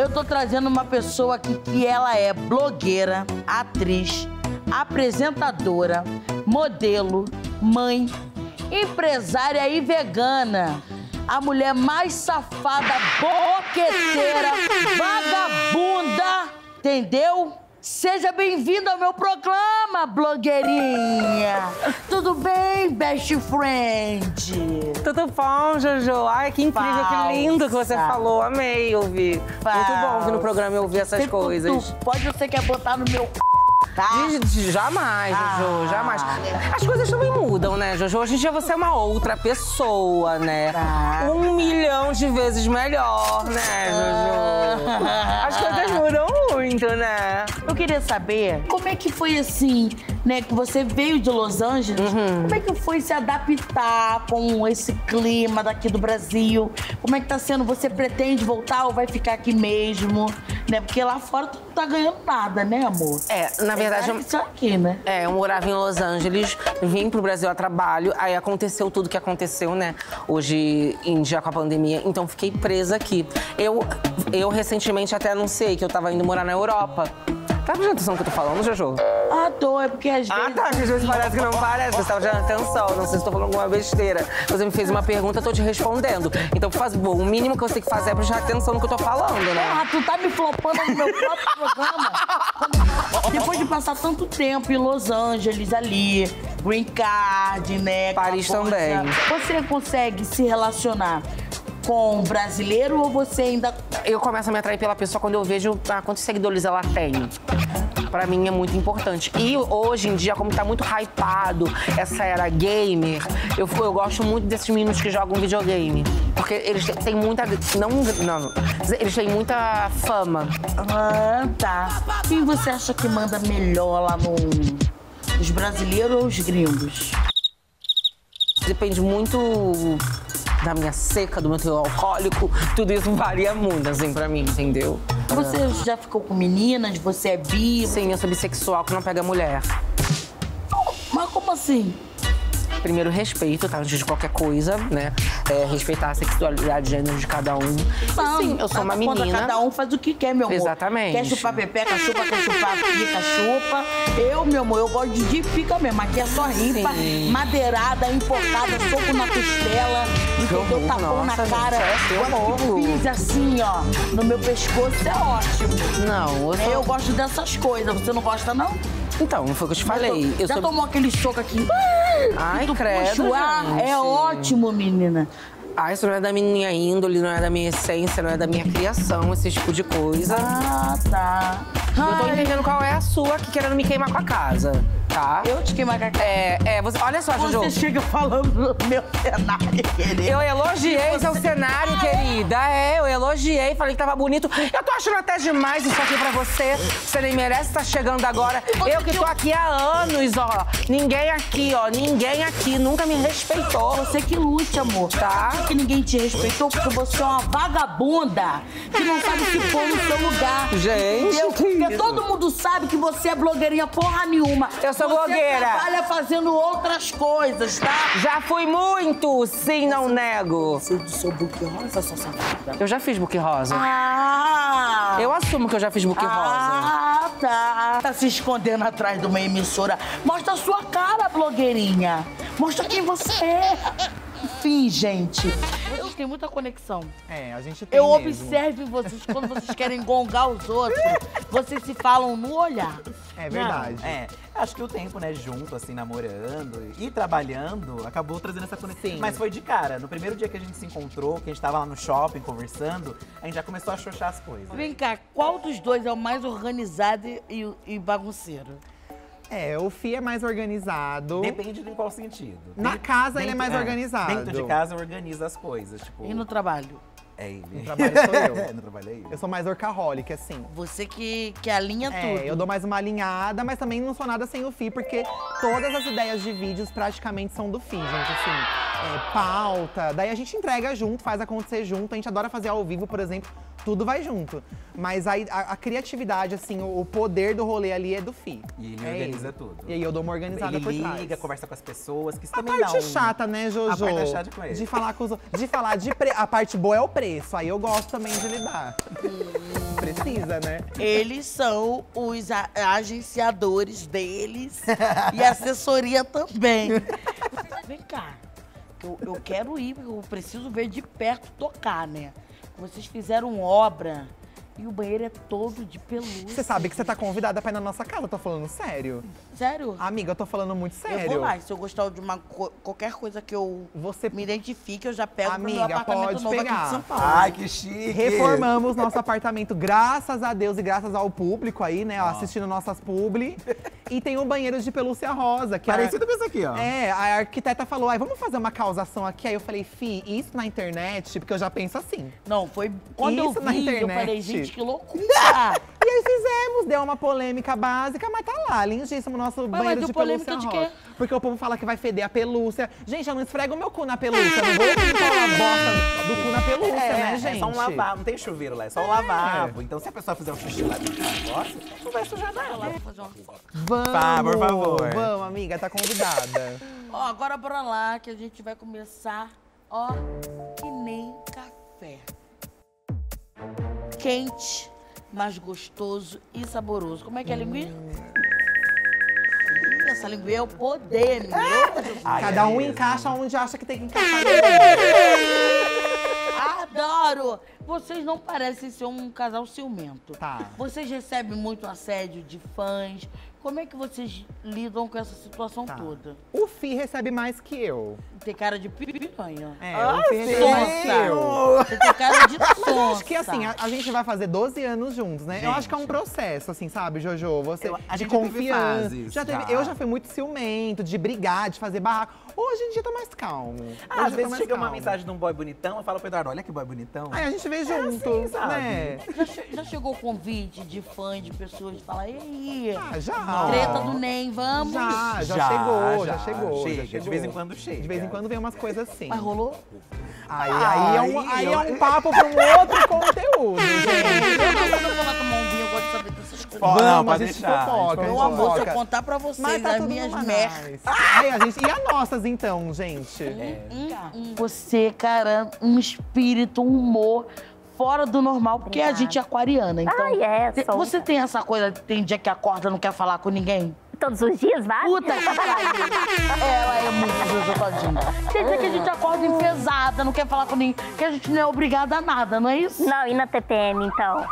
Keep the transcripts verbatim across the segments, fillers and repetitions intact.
eu tô trazendo uma pessoa aqui que ela é blogueira, atriz, apresentadora, modelo, mãe, empresária e vegana. A mulher mais safada, boqueteira, vagabunda, entendeu? Seja bem-vindo ao meu programa, blogueirinha. Tudo bem, best friend? Tudo bom, Jojo? Ai, que incrível, Falsa. que lindo que você falou. Amei ouvir. Falsa. Muito bom ouvir no programa e ouvir essas Você- coisas. Tu, pode você quer botar no meu c... tá? De- de- Jamais, Jojo, Ah. jamais. As coisas também mudam, né, Jojo? Hoje em dia você é uma outra pessoa, né? Tá. Um milhão de vezes melhor, né, Jojo? As coisas mudam muito, né? Eu queria saber como é que foi assim, né? Que você veio de Los Angeles. Como é que foi se adaptar com esse clima daqui do Brasil? Como é que tá sendo? Você pretende voltar ou vai ficar aqui mesmo? Né? Porque lá fora tu não tá ganhando nada, né, amor? É, na verdade, eu, Isso aqui, né? é, eu morava em Los Angeles, vim pro Brasil a trabalho, aí aconteceu tudo que aconteceu, né? Hoje em dia com a pandemia, então fiquei presa aqui. Eu, eu recentemente até anunciei que eu tava indo morar na Europa. Tá prestando atenção no que eu tô falando, Jojo? Ah, tô, é porque às Ah, vezes... tá, que às vezes parece que não parece. Você tava prestando atenção, não sei se tô falando alguma besteira. Você me fez uma pergunta, eu tô te respondendo. Então, por favor, o mínimo que você tem que fazer é prestar atenção no que eu tô falando, né? Ah, tu tá me flopando no meu próprio programa. Depois de passar tanto tempo em Los Angeles ali, green card, né? Paris aquela coisa, também. Você consegue se relacionar com um brasileiro ou você ainda... Eu começo a me atrair pela pessoa quando eu vejo ah, quantos seguidores ela tem. Pra mim é muito importante. E hoje em dia, como tá muito hypado essa era gamer, eu, eu gosto muito desses meninos que jogam videogame. Porque eles têm- têm muita... Não, não, eles têm muita fama. Ah, tá. Quem você acha que manda melhor lá no... Os brasileiros ou os gringos? Depende muito da minha seca, do meu teor alcoólico. Tudo isso varia muito, assim, pra mim, entendeu? Você já ficou com meninas? Você é bi? Sim, eu sou bissexual que não pega mulher. Mas como assim? Primeiro, respeito, tá? Antes de qualquer coisa, né? É, respeitar a sexualidade e gênero de cada um. Não, Sim, eu sou uma nada contra, menina. Cada um faz o que quer, meu amor. Exatamente. Quer chupar pepeca, chupa, quer chupar pica, chupa. Eu, meu amor, eu gosto de pica mesmo. Aqui é só ripa, Sim. madeirada, importada, soco na costela, entendeu? horror, Tapão na nossa, cara. gente, é, que Quando horror. fiz assim, ó, no meu pescoço, é ótimo. Não, eu sou... Eu gosto dessas coisas. Você não gosta, não? Então, não foi o que eu te falei. Eu Já sou... tomou aquele soco aqui? Ai, que tu credo, puxa o ar? gente. É ótimo, menina. Ah, isso não é da minha índole, não é da minha essência, não é da minha criação, esse tipo de coisa. Ah, tá. Eu tô Ai, entendendo qual é a sua aqui querendo me queimar com a casa, tá? Eu te queimar com a cara. É, é, você... Olha só, Jojo. Você chega falando do meu cenário, querido. Eu elogiei seu cenário, querida. É, eu elogiei, falei que tava bonito. Eu tô achando até demais isso aqui pra você. Você nem merece estar chegando agora. Eu que tô aqui há anos, ó. Ninguém aqui, ó. Ninguém aqui nunca me respeitou. Você que lute, amor. Tá. Sabe que ninguém te respeitou porque você é uma vagabunda que não sabe se pôr no seu lugar. Gente, Entendeu? que Porque isso? todo mundo sabe que você é blogueirinha porra nenhuma. Eu sou você blogueira. trabalha fazendo outras coisas, tá? Já fui muito, sim, não nego. Você do seu book rosa, sua safada. Eu já fiz book rosa. Ah! Eu assumo que eu já fiz book rosa. Ah, tá. Tá se escondendo atrás de uma emissora. Mostra a sua cara, blogueirinha. Mostra quem você é. Enfim, gente. Eu tenho muita conexão. É, a gente tem Eu mesmo. observo vocês quando vocês querem gongar os outros. Vocês se falam no olhar. É verdade. Não, é, acho que o tempo, né, junto, assim, namorando e trabalhando, acabou trazendo essa conexão. Sim. Mas foi de cara. No primeiro dia que a gente se encontrou, que a gente tava lá no shopping conversando, a gente já começou a xoxar as coisas. Vem cá, qual dos dois é o mais organizado e, e bagunceiro? É, o Fih é mais organizado. Depende de em qual sentido. Na Dentro- casa ele é dentro- mais organizado. Dentro de casa eu organizo as coisas, tipo… E no trabalho? É ele. No trabalho sou eu. É, no trabalho é ele. Eu sou mais workaholic, assim. Você que, que alinha tudo. É, eu dou mais uma alinhada, mas também não sou nada sem o Fih, porque todas as ideias de vídeos praticamente são do Fih, gente, assim. É, pauta, daí a gente entrega junto, faz acontecer junto, a gente adora fazer ao vivo, por exemplo, tudo vai junto. Mas a, a, a criatividade, assim, o, o poder do rolê ali é do Fih. E ele É organiza ele. tudo. E aí eu dou uma organizada Ele por liga, trás. conversa com as pessoas, que isso A também dá parte um… chata, né, Jojo? A parte chata com ele. De falar com os outros. De falar de pre... A parte boa é o preço. Aí eu gosto também de lidar. precisa, né? Eles são os a- agenciadores deles e assessoria também. Vem cá, eu, eu quero ir, porque eu preciso ver de perto tocar, né? Vocês fizeram obra e o banheiro é todo de pelúcia. Você sabe que você tá convidada pra ir na nossa casa, eu tô falando sério. Sério? Amiga, eu tô falando muito sério. Eu vou lá, e se eu gostar de uma co- qualquer coisa que eu Você- me identifique, eu já pego pro meu Amiga, apartamento pode novo pegar. aqui de São Paulo. Ai, que chique. Reformamos nosso apartamento, graças a Deus e graças ao público aí, né? Assistindo nossas publi. E tem um banheiro de pelúcia rosa. Que Parecido a... com isso aqui, ó. É, a arquiteta falou, ai, vamos fazer uma causação aqui. Aí eu falei, fi, isso na internet, porque eu já penso assim. Não, foi quando Isso eu na vi, eu internet. falei, gente, que loucura! E aí fizemos, deu uma polêmica básica, mas tá lá, lindíssimo nosso mas banheiro deu de polêmica pelúcia de rosa. quê? Porque o povo fala que vai feder a pelúcia. Gente, eu não esfrego o meu cu na pelúcia, eu não vou limpar a bosta do cu na pelúcia, né, gente? É só um lavabo, não tem chuveiro lá, é só um lavabo. Então se a pessoa fizer um xixi lá dentro do negócio, não vai sujar nada. Lá, vou fazer uma fofoca. Vamos, Tá, por favor. Vamos, amiga, tá convidada. Ó, agora bora lá, que a gente vai começar, ó, que nem café. Quente, mas gostoso e saboroso. Como é que é a linguinha? Ih, essa linguinha é o poder, meu Deus. Ai, Cada é um mesmo. encaixa onde acha que tem que encaixar. Adoro! Vocês não parecem ser um casal ciumento. Tá. Vocês recebem muito assédio de fãs. Como é que vocês lidam com essa situação Tá. toda? O Fi recebe mais que eu. Tem cara de piranha. É, Ah, o Fi recebe mais que eu. Sonsa. Você tem cara de sonsa. Eu acho que assim, a, a gente vai fazer doze anos juntos, né? Eu acho que é um Gente. processo, assim, sabe, Jojo? Você Eu- a de gente já teve confiança. fases, já teve, já. Eu já fui muito ciumento, de brigar, de fazer barraco. Hoje em dia tá mais calmo. Hoje Ah, eu às tô vezes mais chega uma calmo. mensagem de um boy bonitão, eu falo pro Eduardo, olha que boy bonitão. Aí a gente vê junto, assim, sabe? né? Já, che- já chegou convite de fã, de pessoas de falar, e aí? Ah, já. Treta do Nem, vamos? Já, já, chegou, já, chegou. Chega, já chegou. de vez em quando chega. De vez em quando vem umas coisas assim. Mas rolou? Aí, aí, é um, Ai, aí eu- é um papo pra um outro conteúdo, gente. Eu não vou falar com mão vinho, eu gosto de saber dessas coisas. Pode- Vamos, não, a pode gente deixar, fofoca, a gente a Meu gente amor, se eu fofoca. contar pra vocês Mas tá as tudo minhas numa merdas. nice. Ai, a gente, e as nossas então, gente? Hum, Você, cara, um espírito, um humor fora do normal, porque a gente é aquariana, então... Ai, é, te- sou. Você tem essa coisa, tem dia que acorda e não quer falar com ninguém? Todos os dias, vai? Puta que pariu. Ela é muito Jojo Todinho. Tem dia que a gente acorda enfesada, não quer falar com ninguém, que a gente não é obrigada a nada, não é isso? Não, e na T P M, então?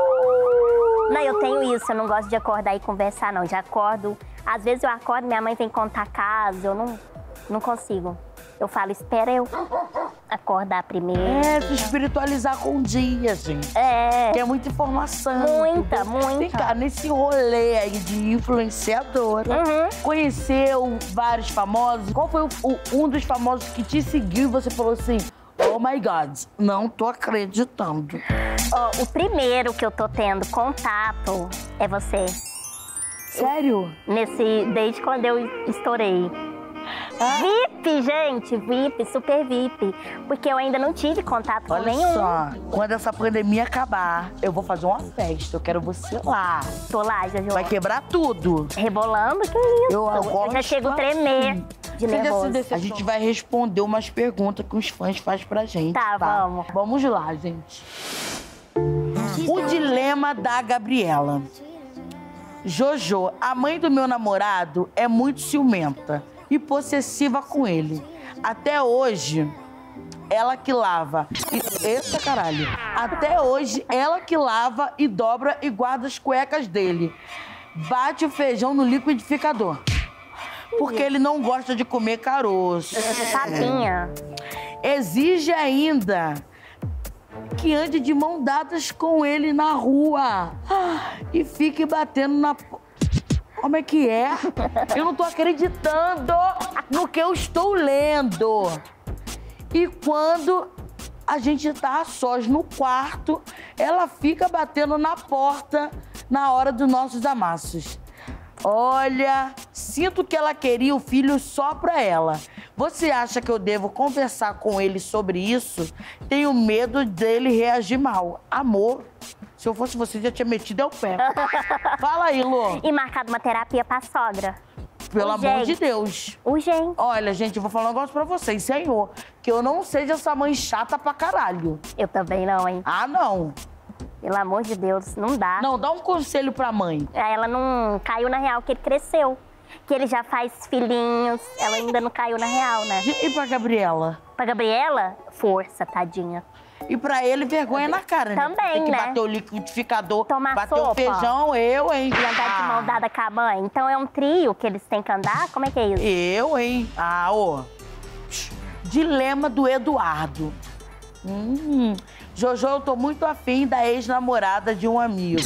Não, eu tenho isso, eu não gosto de acordar e conversar, não. Já acordo, às vezes eu acordo, minha mãe vem contar caso, eu não, não consigo. Eu falo, espera eu acordar primeiro. É, se espiritualizar com o dia, gente. É, Que é muita informação. muita, muita. Vem cá, nesse rolê aí de influenciadora, Uhum. conheceu vários famosos. Qual foi o- o- um dos famosos que te seguiu e você falou assim, oh my God, não tô acreditando. Ó, o primeiro que eu tô tendo contato é você. Sério? Nesse, desde quando eu estourei. V I P, gente, V I P, super V I P. Porque eu ainda não tive contato com Olha nenhum. só, quando essa pandemia acabar, eu vou fazer uma festa, eu quero você lá. Tô lá, Jojo. Vai quebrar tudo. Rebolando, que isso? Eu gosto já chego a tremer de nervoso. A gente vai responder umas perguntas que os fãs fazem pra gente. Tá, vamos. Vamos lá, gente. O dilema da Gabriela. Jojo, a mãe do meu namorado é muito ciumenta e possessiva com ele. Até hoje, ela que lava. E, eita caralho. Até hoje, ela que lava e dobra e guarda as cuecas dele. Bate o feijão no liquidificador. Porque ele não gosta de comer caroço. Tadinha. Exige ainda que ande de mão dadas com ele na rua e fique batendo na... po- Como é que é? Eu não tô acreditando no que eu estou lendo. E quando a gente tá a sós no quarto, ela fica batendo na porta na hora dos nossos amassos. Olha, sinto que ela queria o filho só pra ela. Você acha que eu devo conversar com ele sobre isso? Tenho medo dele reagir mal. Amor, se eu fosse você, já tinha metido o pé. Fala aí, Lô. E marcado uma terapia pra sogra. Pelo amor de Urgente. Deus. Urgente. Olha, gente, eu vou falar um negócio pra vocês, senhor. Que eu não seja essa mãe chata pra caralho. Eu também não, hein? Ah, não. Pelo amor de Deus, não dá. Não, dá um conselho pra mãe. Ela não caiu na real, que ele cresceu. Que ele já faz filhinhos. Ela ainda não caiu na real, né? E pra Gabriela? Pra Gabriela, força, tadinha. E pra ele, vergonha na cara, né? Também, Tem que né? bater o liquidificador, Tomar bater sopa. o feijão, eu, hein? E andar de mão dada com a mãe. Então é um trio que eles têm que andar? Como é que é isso? Eu, hein? Ah, ô. Dilema do Eduardo. Hum, Jojo, eu tô muito afim da ex-namorada de um amigo.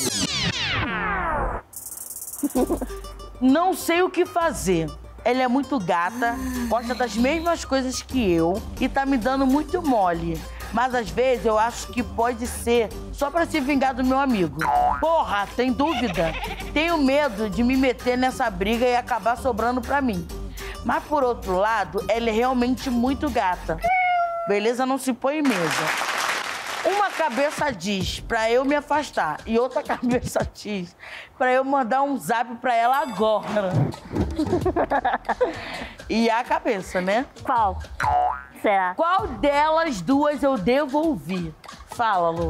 Não sei o que fazer. Ela é muito gata, gosta das mesmas coisas que eu e tá me dando muito mole. Mas às vezes eu acho que pode ser só pra se vingar do meu amigo. Porra, tem dúvida? Tenho medo de me meter nessa briga e acabar sobrando pra mim. Mas por outro lado, ela é realmente muito gata. Beleza não se põe em mesa. Uma cabeça diz pra eu me afastar e outra cabeça diz pra eu mandar um zap pra ela agora. E a cabeça, né? Qual? Será? Qual delas duas eu devo ouvir? Fala, Lu.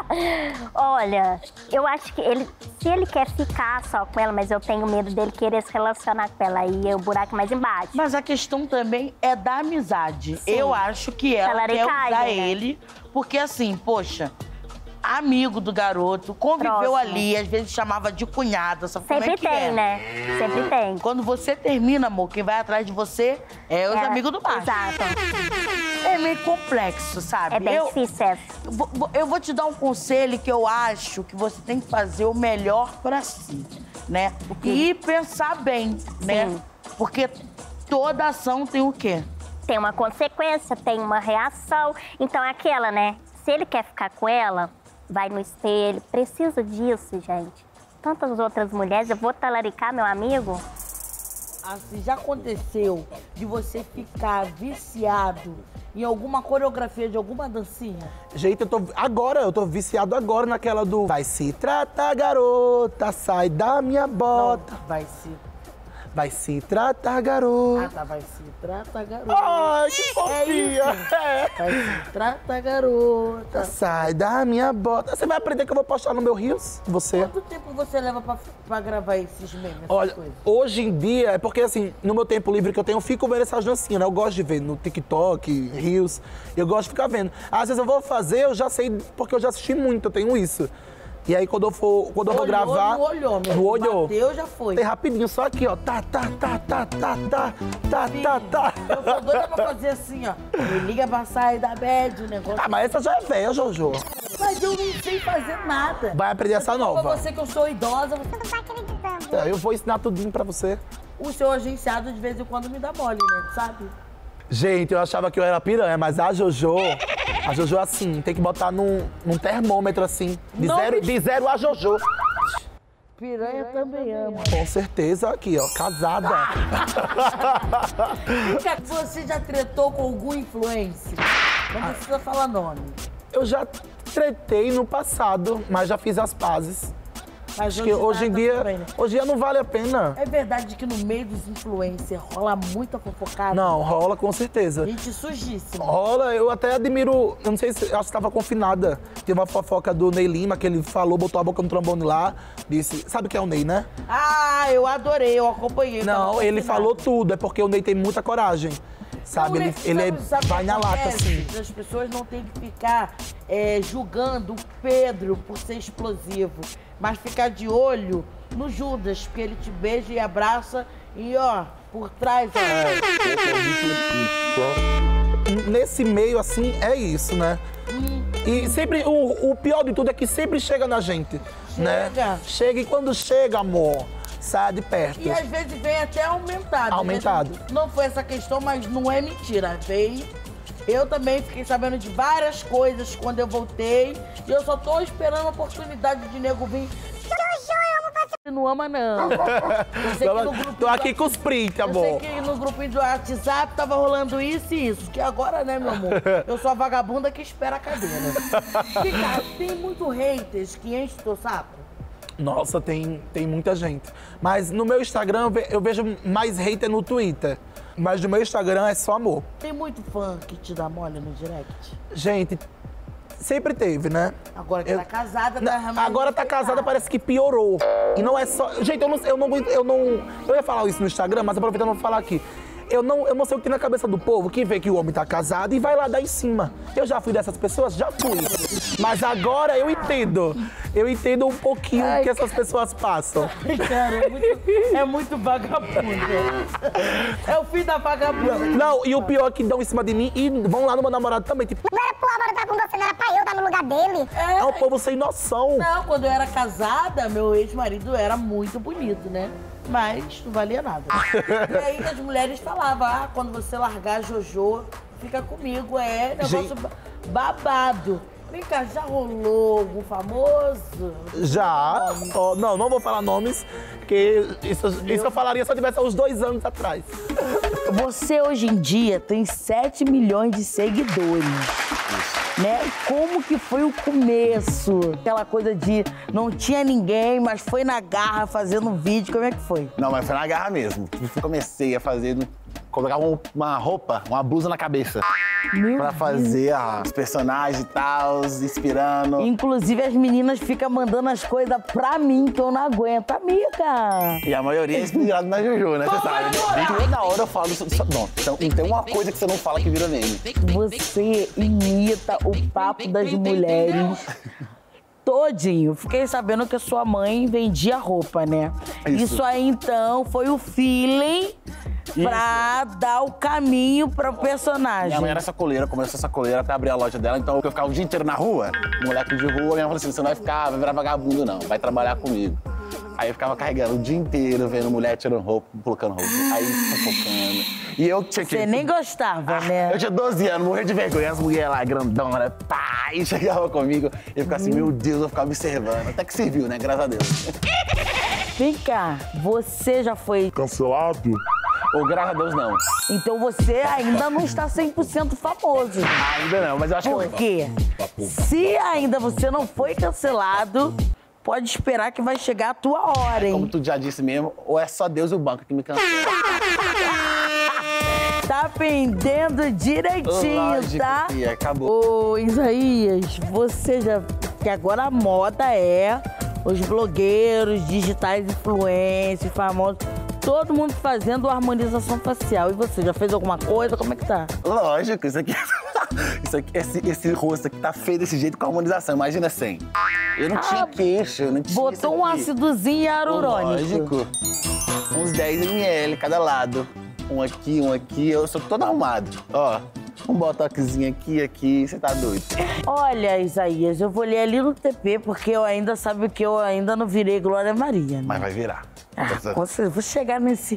Olha, eu acho que ele, se ele quer ficar só com ela, mas eu tenho medo dele querer se relacionar com ela, aí é o buraco mais embaixo. Mas a questão também é da amizade. Sim. Eu acho que ela quer Talaricagem, usar né? ele, porque assim, poxa, amigo do garoto, conviveu Próximo. ali, às vezes chamava de cunhada, sabe como Sempre é que tem, é? né? Sempre tem. Quando você termina, amor, quem vai atrás de você é os É, amigos do macho. Exato. É meio complexo, sabe? É bem eu, difícil essa. vou- vou- eu vou te dar um conselho que eu acho que você tem que fazer o melhor pra si, né? E pensar bem, né? Sim. Porque toda ação tem o quê? Tem uma consequência, tem uma reação. Então é aquela, né? Se ele quer ficar com ela, vai no espelho. Preciso disso, gente. Tantas outras mulheres, eu vou talaricar meu amigo? Assim, já aconteceu de você ficar viciado em alguma coreografia de alguma dancinha? Gente, eu tô. Agora, eu tô viciado agora naquela do. Vai se tratar, garota, sai da minha bota. Não, vai se... Vai se tratar, Ah, garota. tá, vai se trata, garota. Ai, que É fofinha. isso. É. Vai se trata, garota. Sai da minha bota. Você vai aprender que eu vou postar no meu Rios? Você? Quanto tempo você leva pra, pra gravar esses memes, essas Olha, coisas? hoje em dia, é porque assim, no meu tempo livre que eu tenho, eu fico vendo essas dancinhas, né? Eu gosto de ver no TikTok, Reels, eu gosto de ficar vendo. Às vezes eu vou fazer, eu já sei, porque eu já assisti muito, eu tenho isso. E aí quando eu for, quando eu vou Olhou, gravar... não olhou, meu. não olhou. Bateu, já foi. Tem rapidinho, só aqui, ó. Tá, tá, tá, tá, tá, tá, tá, tá, tá. Eu tô doida pra fazer assim, ó. Me liga pra sair da bad, o negócio. Ah, mas essa já é velha, Jojo. Mas eu não sei fazer nada. Vai aprender essa Eu tô falando nova. pra você que eu sou idosa, você Não tá acreditando. É, eu vou ensinar tudinho pra você. o seu agenciado de vez em quando me dá mole, né? Sabe? Gente, eu achava que eu era piranha, mas a Jojo, a Jojo assim, tem que botar num, num termômetro assim, de Não zero, me- de zero a Jojo. Piranha também ama. Com certeza, aqui, ó, casada. Você já tretou com algum influencer? Não precisa falar nome. Eu já tretei no passado, mas já fiz as pazes. Mas Acho que hoje em tá dia, tudo bem, né? hoje em dia não vale a pena. É verdade que no meio dos influencers rola muita fofocada? Não, rola com certeza. Gente sujíssima. Rola, eu até admiro, eu não sei se, eu acho que estava confinada. Tem uma fofoca do Ney Lima, que ele falou, botou a boca no trombone lá, disse, sabe o que é o Ney, né? Ah, eu adorei, eu acompanhei. Não, tava ele confinado. falou tudo, é porque o Ney tem muita coragem, sabe? Não, Ele, sabe- ele é- sabe o vai que na lata, acontece? assim. As pessoas não têm que ficar é, julgando o Pedro por ser explosivo, mas ficar de olho no Judas, porque ele te beija e abraça e, ó, por trás, ó. Nesse meio, assim, é isso, né? E sempre, o, o pior de tudo é que sempre chega na gente, né? Chega. Chega e quando chega, amor, sai de perto. E às vezes vem até aumentado. Aumentado. Às vezes Não foi essa questão, mas não é mentira. Veio. Eu também fiquei sabendo de várias coisas quando eu voltei. E eu só tô esperando a oportunidade de nego vir. Você não ama, não. Eu sei que no grupinho Tô aqui do- com os prints, Eu sei amor. que no grupinho do WhatsApp tava rolando isso e isso. Que agora, né, meu amor? Eu sou a vagabunda que espera a cadeira. E, cara, tem muito haters que enche o teu saco. Nossa, tem, tem muita gente. Mas no meu Instagram eu ve- eu vejo mais hater no Twitter. Mas no meu Instagram é só amor. Tem muito fã que te dá mole no direct. Gente, sempre teve, né? Agora que Eu- tá casada, Não, tá realmente agora tá casada, parece que piorou. E não é só... Gente, eu não, eu não... Eu não... Eu ia falar isso no Instagram, mas aproveitando, eu vou falar aqui. Eu não, eu não sei o que tem na cabeça do povo que vê que o homem tá casado e vai lá dar em cima. Eu já fui dessas pessoas? Já fui. Mas agora eu entendo. Eu entendo um pouquinho o que essas pessoas passam. Cara, é muito, é muito vagabundo. É o fim da vagabunda. Não, e o pior é que dão em cima de mim e vão lá no meu namorado também. Tipo, Não era pro Álvaro estar com você, não era pra eu estar no lugar dele. é um povo sem noção. Não, quando eu era casada, meu ex-marido era muito bonito, né? Mas não valia nada. E aí as mulheres falavam, ah, quando você largar a Jojo, fica comigo. É negócio Gente. ba- babado. Vem cá, já rolou algum famoso? Já. Ó, não, não vou falar nomes, porque isso, isso eu falaria se eu tivesse uns dois anos atrás. Você hoje em dia tem sete milhões de seguidores. Né? Como que foi o começo? Aquela coisa de não tinha ninguém, mas foi na garra fazendo um vídeo. Como é que foi? Não, mas foi na garra mesmo. Comecei a fazer, colocar um- uma roupa, uma blusa na cabeça. Meu Pra Deus. fazer ah, os personagens e tal, inspirando. Inclusive, as meninas ficam mandando as coisas pra mim, que eu não aguento. Amiga! E a maioria é inspirado na Jojo, né? Você sabe, né? Toda hora eu falo isso. Não, então, então uma coisa que você não fala que vira meme. Você imita o papo das mulheres todinho. Fiquei sabendo que a sua mãe vendia roupa, né? Isso, Isso. aí, então, foi o feeling pra dar o caminho pro personagem. Minha mãe era sacoleira, começou a sacoleira até abrir a loja dela, então eu ficava o dia inteiro na rua, moleque de rua, minha mãe falou assim, você não vai ficar, vai virar vagabundo não, vai trabalhar comigo. Aí eu ficava carregando o dia inteiro, vendo mulher tirando roupa, colocando roupa, aí fofocando. E eu tinha que... Você nem gostava, né? Eu tinha doze anos, morria de vergonha, as mulheres lá, grandona, pá, e chegava comigo, eu ficava assim, meu Deus, eu ficava observando. Até que serviu, né? Graças a Deus. Vem cá, você já foi... Cancelado? Ou graças a Deus, não. Então você ainda não está cem por cento famoso. Ainda não, mas eu acho Por que... quê? Se ainda você não foi cancelado, pode esperar que vai chegar a tua hora, Como hein? tu já disse mesmo, ou é só Deus e o banco que me cancela. Tá pendendo direitinho, Lógico, tá? filha, acabou. Ô, Isaías, você já... Que agora a moda é os blogueiros, digitais influencers, famosos, todo mundo fazendo harmonização facial. E você, já fez alguma coisa? Como é que tá? Lógico, isso aqui... Isso aqui esse, esse rosto aqui tá feio desse jeito com a harmonização, imagina sem. Eu não tinha queixo, eu não tinha isso Botou um aqui. ácidozinho hialurônico. Lógico. Uns dez mililitros cada lado. Um aqui, um aqui, eu sou todo arrumado. Ó, um botoxzinho aqui, aqui, você tá doido. Olha, Isaías, eu vou ler ali no T P, porque eu ainda, sabe que eu ainda não virei Glória Maria, né? Mas vai virar. Ah, com certeza, vou chegar nesse...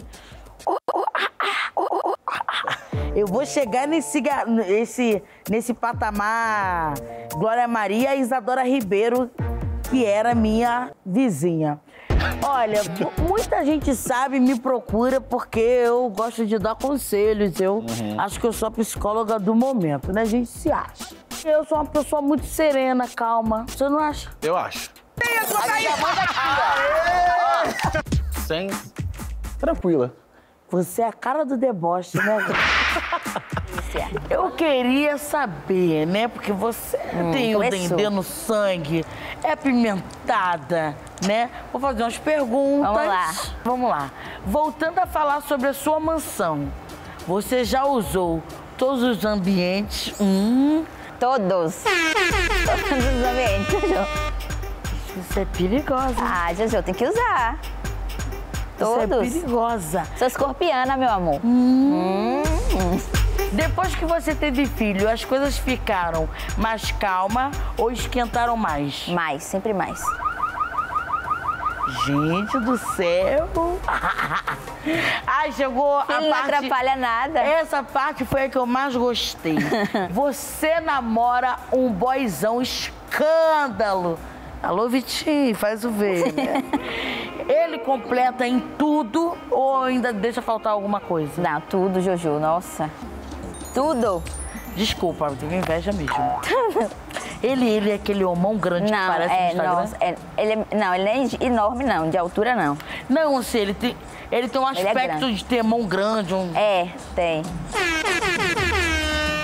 Eu vou chegar nesse, ga- nesse, nesse patamar Glória Maria e Isadora Ribeiro, que era minha vizinha. Olha, mu- muita gente sabe, me procura porque eu gosto de dar conselhos. Eu acho que eu sou a psicóloga do momento, né? A gente se acha. Eu sou uma pessoa muito serena, calma. Você não acha? Eu acho. Sem... Tranquila. Você é a cara do deboche, né? Eu queria saber, né? Porque você tem o começou. dendê no sangue, é apimentada, né? Vou fazer umas perguntas. Vamos lá. Vamos lá. Voltando a falar sobre a sua mansão. Você já usou todos os ambientes? Hum, Todos. Todos os ambientes, Jojo. você é perigosa. Ah, Jojo, tem que usar. Você é Todos. perigosa. Sou escorpiana, meu amor. Depois que você teve filho, as coisas ficaram mais calmas ou esquentaram mais? Mais, sempre mais. Gente do céu! Ai, chegou a Ele não parte... atrapalha nada. Essa parte foi a que eu mais gostei. Você namora um boyzão escândalo. Alô, Vitinho, faz o ver, né? Ele completa em tudo ou ainda deixa faltar alguma coisa? Não, tudo, Jojo, nossa. Tudo. Desculpa, eu tenho inveja mesmo. Ele, ele é aquele homão grande que Não, parece no é, Instagram? nossa, é, ele é, não, ele é enorme não, de altura não. Não, assim, ele tem, ele tem um Ele é aspecto grande. de ter mão grande, um... É, tem.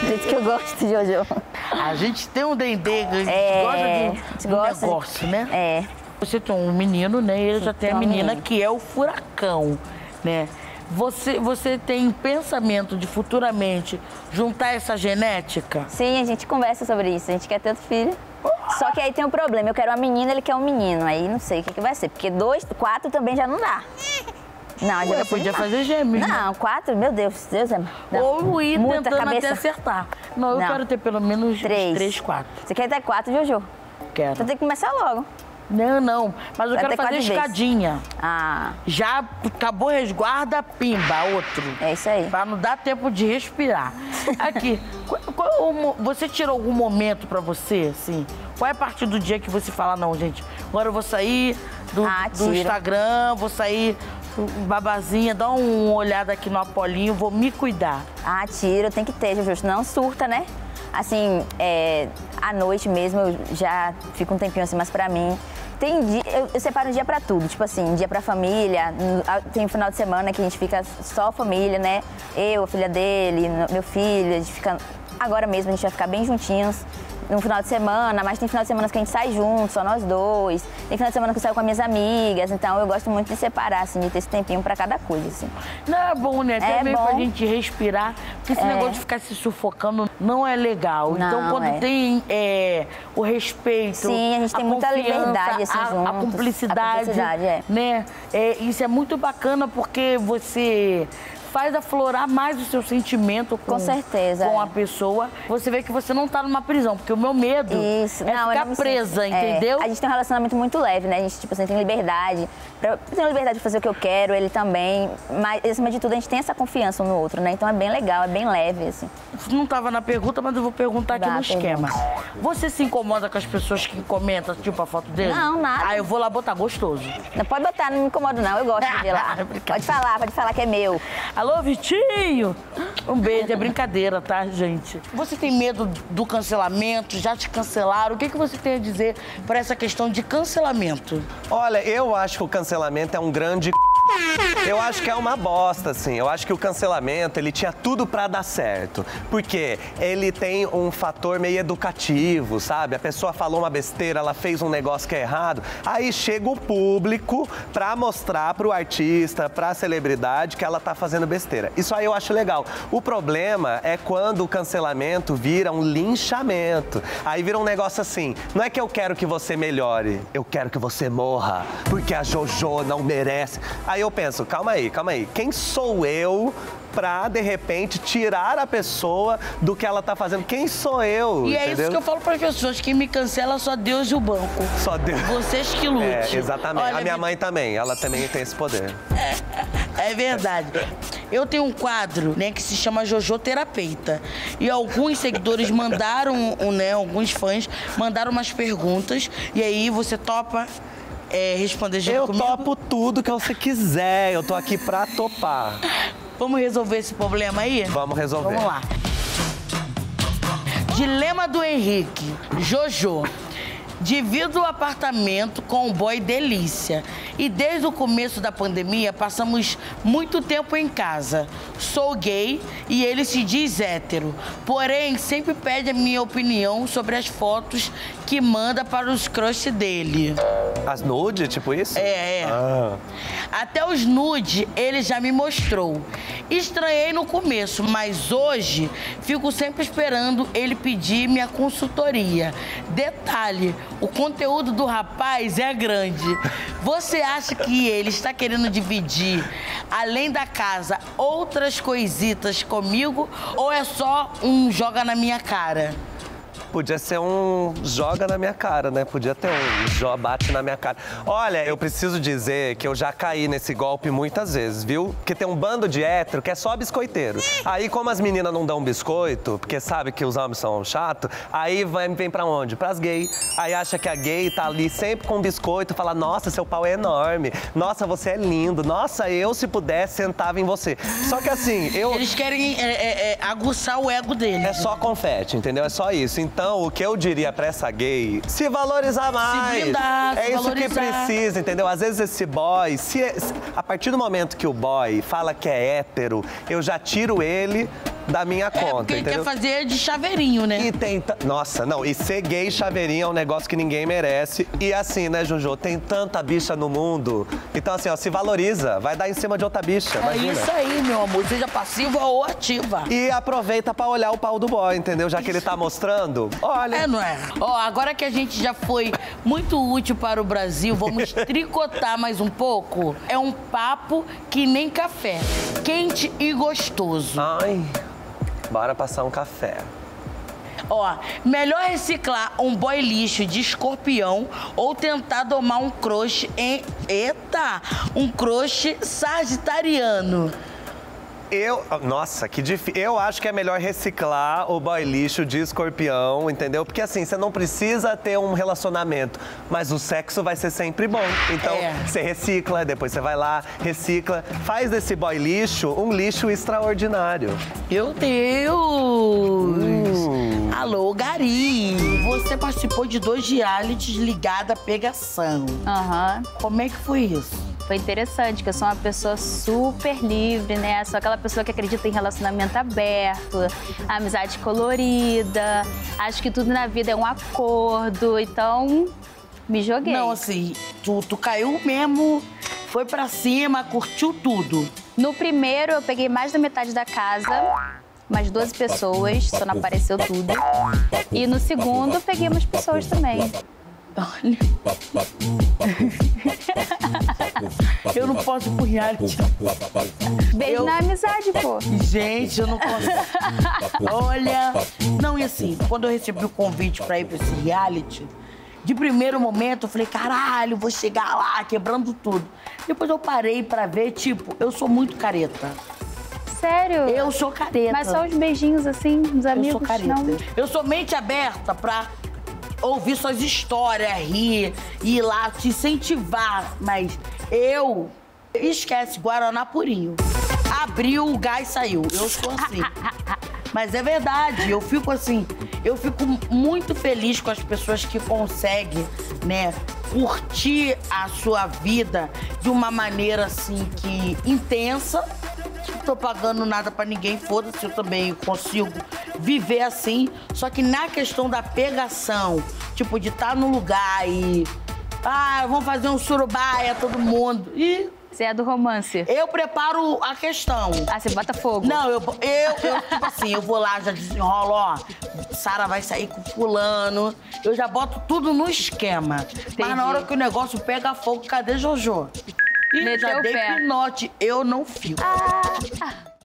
Por isso que eu gosto, Jojo. A gente tem um dendê, a gente É, gosta a de gente um gosta de- negócio, né? É. Você tem um menino, né? E ele já tem a tem um menina menino. que é o furacão, né? Você, você tem pensamento de futuramente juntar essa genética? Sim, a gente conversa sobre isso. A gente quer ter outro filho. Só que aí tem um problema. Eu quero uma menina, ele quer um menino. Aí não sei o que, que vai ser. Porque dois, quatro também já não dá. Não, já Ué, vai ser podia demais. fazer gêmeos, né? Não, quatro, meu Deus, Deus é. Não. Ou ir Muita tentando cabeça. até acertar. Não, eu Não. quero ter pelo menos Três. três, quatro. Você quer ter quatro, Jojo? Quero. Então tem que começar logo. Não, não. Mas eu Vai quero ter fazer quatro vezes. escadinha. Ah, Já acabou resguarda, pimba, outro. é isso aí. Pra não dar tempo de respirar. Aqui, qual- qual o mo- você tirou algum momento pra você, assim? Qual é a partir do dia que você fala, não, gente, agora eu vou sair do, Ah, do tiro. Instagram, vou sair babazinha, dar uma olhada aqui no Apolinho, vou me cuidar. Ah, tiro, tem que ter, Jojo, senão surta, né? Assim, é, à noite mesmo eu já fico um tempinho assim, mas pra mim. Tem dia, eu, eu separo um dia pra tudo, tipo assim, um dia pra família, no- ah, tem um final de semana que a gente fica só família, né? Eu, a filha dele, no- meu filho, a gente fica. Agora mesmo a gente vai ficar bem juntinhos. No final de semana, mas tem final de semana que a gente sai junto, só nós dois. Tem final de semana que eu saio com as minhas amigas, então eu gosto muito de separar, assim, de ter esse tempinho pra cada coisa, assim. Não é bom, né? Até É mesmo bom. pra gente respirar, porque esse É. negócio de ficar se sufocando não é legal. então, Não, quando é. tem é, o respeito, Sim, a gente tem muita confiança, liberdade, assim, a, a juntos. cumplicidade, A cumplicidade, é. né? É, isso é muito bacana porque você faz aflorar mais o seu sentimento com, Com certeza, com é. a pessoa. Você vê que você não tá numa prisão, porque o meu medo Isso, é não, eu ficar não me presa, sinto- é, entendeu? a gente tem um relacionamento muito leve, né? A gente, tipo assim, tem liberdade. Pra, eu tenho liberdade de fazer o que eu quero, ele também. Mas, acima de tudo, a gente tem essa confiança um no outro, né? Então é bem legal, é bem leve, assim. Não estava na pergunta, mas eu vou perguntar aqui Vá, no esquema. pergunta. Você se incomoda com as pessoas que comentam, tipo, a foto dele? Não, nada. Ah, eu vou lá botar gostoso. Não pode botar, não me incomodo, não. Eu gosto de ver lá. Pode falar, pode falar que é meu. Alô, Vitinho! Um beijo, é brincadeira, tá, gente? Você tem medo do cancelamento? Já te cancelaram? O que, que você tem a dizer para essa questão de cancelamento? Olha, eu acho que o cancelamento é um grande... Eu acho que é uma bosta, assim. Eu acho que o cancelamento, ele tinha tudo pra dar certo. Porque ele tem um fator meio educativo, sabe? A pessoa falou uma besteira, ela fez um negócio que é errado. Aí chega o público pra mostrar pro artista, pra celebridade, que ela tá fazendo besteira. Isso aí eu acho legal. O problema é quando o cancelamento vira um linchamento. Aí vira um negócio assim, não é que eu quero que você melhore, eu quero que você morra, porque a Jojo não merece. Aí eu penso, calma aí, calma aí, quem sou eu pra, de repente, tirar a pessoa do que ela tá fazendo? Quem sou eu, E é entendeu? isso que eu falo para as pessoas, quem me cancela é só Deus e o banco. Só Deus. Vocês que lutem. É, exatamente. Olha, a minha Vi- mãe também, ela também tem esse poder. É verdade. Eu tenho um quadro, né, que se chama Jojo Terapeuta. E alguns seguidores mandaram, um, né, alguns fãs mandaram umas perguntas. E aí você topa é, responder junto Eu comigo? topo tudo que você quiser, eu tô aqui pra topar. Vamos resolver esse problema aí? Vamos resolver. Vamos lá. Dilema do Henrique. Jojo. Divido o apartamento com o boy Delícia. E desde o começo da pandemia, passamos muito tempo em casa. Sou gay e ele se diz hétero. Porém, sempre pede a minha opinião sobre as fotos que manda para os crush dele. As nude, tipo isso? É, é. Ah. Até os nude ele já me mostrou. Estranhei no começo, mas hoje fico sempre esperando ele pedir minha consultoria. Detalhe, o conteúdo do rapaz é grande. Você acha que ele está querendo dividir, além da casa, outras coisitas comigo? Ou é só um joga na minha cara? Podia ser um joga na minha cara, né? Podia ter um jo bate na minha cara. Olha, eu preciso dizer que eu já caí nesse golpe muitas vezes, viu? Porque tem um bando de hétero que é só biscoiteiro. Aí, como as meninas não dão biscoito, porque sabe que os homens são chatos, aí vai, vem pra onde? Pras gays. Aí acha que a gay tá ali sempre com biscoito, fala, nossa, seu pau é enorme. Nossa, você é lindo. Nossa, eu, se pudesse, sentava em você. Só que assim, eu... Eles querem é, é, é, aguçar o ego dele. É só confete, entendeu? É só isso. Então, o que eu diria pra essa gay, se valorizar mais. blindar, é se isso que valorizar. precisa, entendeu? Às vezes esse boy, se, se- a partir do momento que o boy fala que é hétero, eu já tiro ele da minha conta, Porque entendeu? quer fazer de chaveirinho, né? E tem... ta- Nossa, não, e ser gay e chaveirinho é um negócio que ninguém merece. E assim, né, Juju, tem tanta bicha no mundo. Então assim, ó, se valoriza, vai dar em cima de outra bicha, É imagina. isso aí, meu amor. Seja passiva ou ativa. E aproveita pra olhar o pau do boy, entendeu? Já que ele tá mostrando, olha. É, não é? Ó, agora que a gente já foi muito útil para o Brasil, vamos tricotar mais um pouco. É um papo que nem café. Quente e gostoso. Ai, bora passar um café. Ó, melhor reciclar um boy lixo de escorpião ou tentar domar um crush em... Eita! Um crush sagitariano. Eu, nossa, que difícil. Eu acho que é melhor reciclar o boy lixo de escorpião, entendeu? Porque assim, você não precisa ter um relacionamento, mas o sexo vai ser sempre bom. Então, É. você recicla, depois você vai lá, recicla, faz desse boy lixo um lixo extraordinário. Meu Deus! Hum. Alô, Gari! Você participou de dois realities ligados à pegação. Aham. Como é que foi isso? Foi interessante, que eu sou uma pessoa super livre, né? Sou aquela pessoa que acredita em relacionamento aberto, amizade colorida. Acho que tudo na vida é um acordo, então me joguei. Não, assim, tu, tu caiu mesmo, foi pra cima, curtiu tudo. No primeiro, eu peguei mais da metade da casa, mais doze pessoas, só não apareceu tudo. E no segundo, eu peguei umas pessoas também. Olha. Eu não posso ir pro reality. Beijo Eu- na amizade, pô. Gente, eu não consigo. Olha. Não, e assim, quando eu recebi o convite pra ir pra esse reality, de primeiro momento eu falei, caralho, vou chegar lá quebrando tudo. Depois eu parei pra ver, tipo, eu sou muito careta. Sério? Eu sou careta. Mas só os beijinhos assim, dos amigos, Eu sou careta. não? Eu sou mente aberta pra ouvir suas histórias, rir, ir lá, te incentivar. Mas eu... Esquece, Guaraná purinho. Abriu, o gás saiu. Eu sou assim. Mas é verdade, eu fico assim... Eu fico muito feliz com as pessoas que conseguem, né, curtir a sua vida de uma maneira, assim, que intensa. Não tô pagando nada pra ninguém, foda-se, eu também consigo viver assim. Só que na questão da pegação, tipo, de estar no lugar e... Ah, vamos fazer um surubaia, todo mundo. E... Você é do romance? Eu preparo a questão. Ah, você bota fogo? Não, eu, eu, eu tipo assim, eu vou lá, já desenrolo, ó. Sara vai sair com fulano. Eu já boto tudo no esquema. Mas na hora que o negócio pega fogo, cadê Jojo? Ih, Meteu já o dei pé. pinote, eu não fico. Ah.